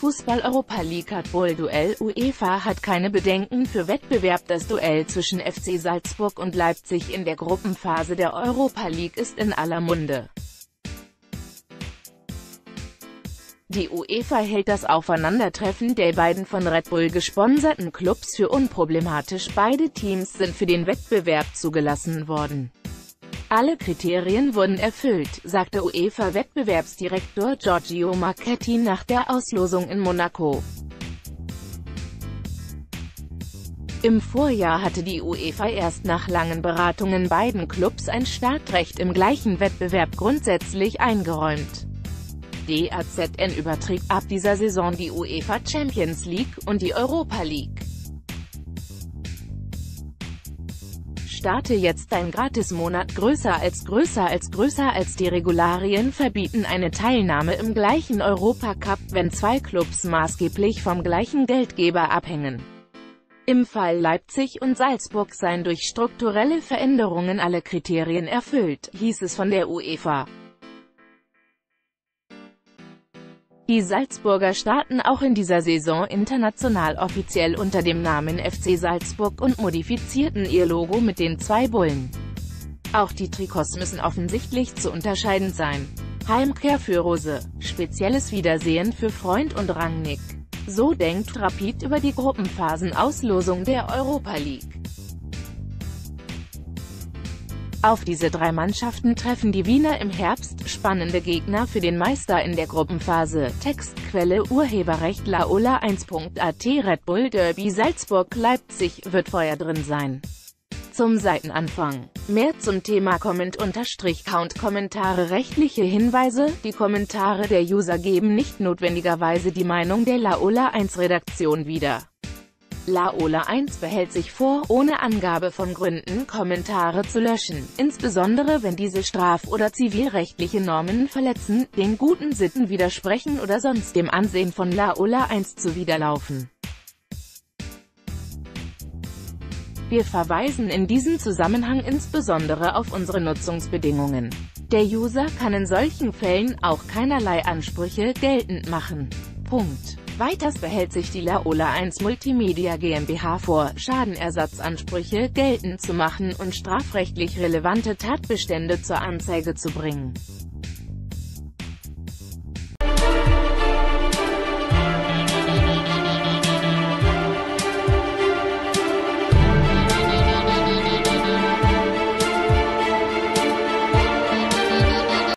Fußball Europa League Red Bull Duell. UEFA hat keine Bedenken für Wettbewerb. Das Duell zwischen FC Salzburg und Leipzig in der Gruppenphase der Europa League ist in aller Munde. Die UEFA hält das Aufeinandertreffen der beiden von Red Bull gesponserten Clubs für unproblematisch. Beide Teams sind für den Wettbewerb zugelassen worden. Alle Kriterien wurden erfüllt, sagte UEFA-Wettbewerbsdirektor Giorgio Marchetti nach der Auslosung in Monaco. Im Vorjahr hatte die UEFA erst nach langen Beratungen beiden Clubs ein Startrecht im gleichen Wettbewerb grundsätzlich eingeräumt. DAZN überträgt ab dieser Saison die UEFA Champions League und die Europa League. Starte jetzt ein Gratismonat. Größer als die Regularien verbieten eine Teilnahme im gleichen Europacup, wenn zwei Clubs maßgeblich vom gleichen Geldgeber abhängen. Im Fall Leipzig und Salzburg seien durch strukturelle Veränderungen alle Kriterien erfüllt, hieß es von der UEFA. Die Salzburger starten auch in dieser Saison international offiziell unter dem Namen FC Salzburg und modifizierten ihr Logo mit den zwei Bullen. Auch die Trikots müssen offensichtlich zu unterscheiden sein. Heimkehr für Rose, spezielles Wiedersehen für Freund und Rangnick. So denkt Rapid über die Gruppenphasenauslosung der Europa League. Auf diese drei Mannschaften treffen die Wiener im Herbst, spannende Gegner für den Meister in der Gruppenphase. Textquelle Urheberrecht Laola1.at. Red Bull Derby Salzburg-Leipzig wird Feuer drin sein. Zum Seitenanfang. Mehr zum Thema Comment_Count Kommentare. Rechtliche Hinweise. Die Kommentare der User geben nicht notwendigerweise die Meinung der Laola1-Redaktion wieder. Laola1 behält sich vor, ohne Angabe von Gründen Kommentare zu löschen, insbesondere wenn diese straf- oder zivilrechtliche Normen verletzen, den guten Sitten widersprechen oder sonst dem Ansehen von Laola1 zuwiderlaufen. Wir verweisen in diesem Zusammenhang insbesondere auf unsere Nutzungsbedingungen. Der User kann in solchen Fällen auch keinerlei Ansprüche geltend machen. Punkt. Weiters behält sich die Laola1 Multimedia GmbH vor, Schadenersatzansprüche geltend zu machen und strafrechtlich relevante Tatbestände zur Anzeige zu bringen.